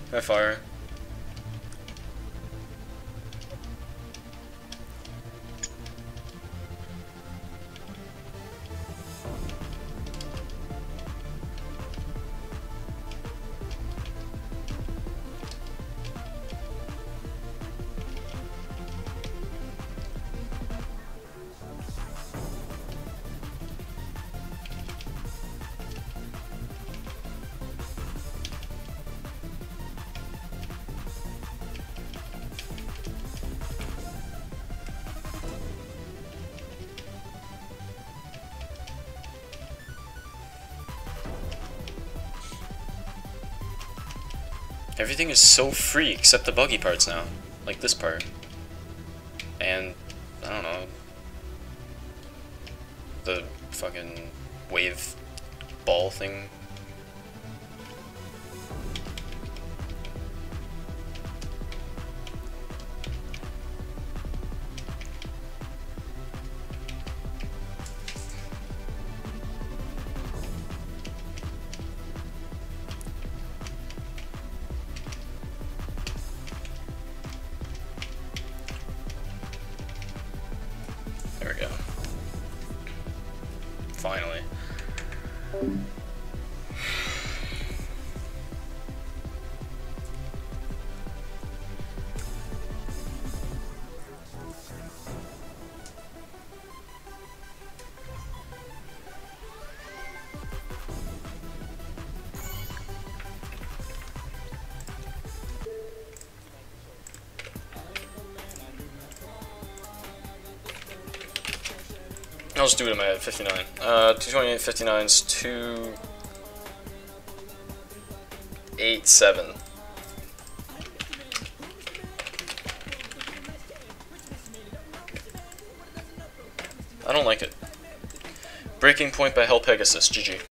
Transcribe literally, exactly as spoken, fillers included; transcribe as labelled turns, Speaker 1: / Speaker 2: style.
Speaker 1: I fire. Everything is so free except the buggy parts now. Like this part. And, I don't know. The fucking wave ball thing. There we go. Finally. I'll just do it in my head, fifty-nine. Uh, two twenty-eight, fifty-nine is two eighty-seven. I don't like it. Breaking Point by Hell Pegasus, G G.